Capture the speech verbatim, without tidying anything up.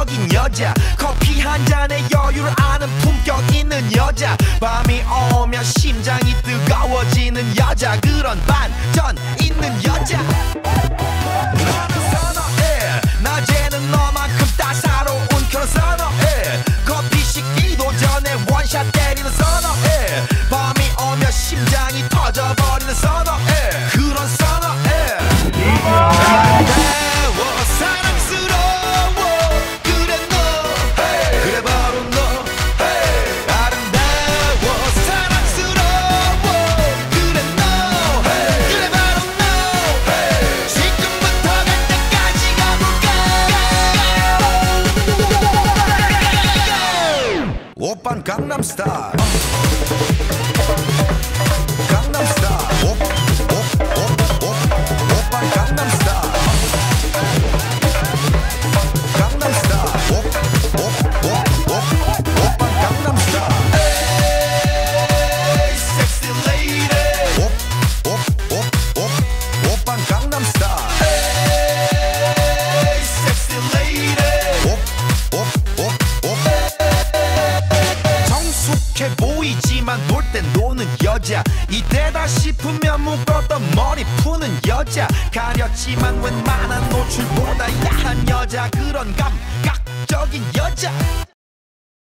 가학적인 여자 커피 한 잔에 여유를 아는 품격 있는 여자 밤이 오면 심장이 뜨거워지는 여자 그런 반전 있는 여자 너는 선어해 낮에는 너만큼 따사로운 그런 선어해 커피 식기도 전에 원샷 때리는 선어해 밤이 오면 심장이 터져버리는 선어해 그런 선어해 아름다워 사랑스러워 그래 너 hey. 그래 바로 너 hey. 아름다워 사랑스러워 그래 너 hey. 그래 바로 너 hey. 지금부터 갈 때까지 가볼까 오빤 강남스타일 강남스타일 오빤 강남스타일 강남스타일 오빤 강남스타일 에이 섹시 레이디 오빤 강남스타일 에이 섹시 레이디 성숙해 보이지만 놀 땐 노는 여자 이때다 싶으면 묶었던 머리 푸는 여자 가렸지만 웬만한 노출보다 야한 여자 그런 감각적인 여자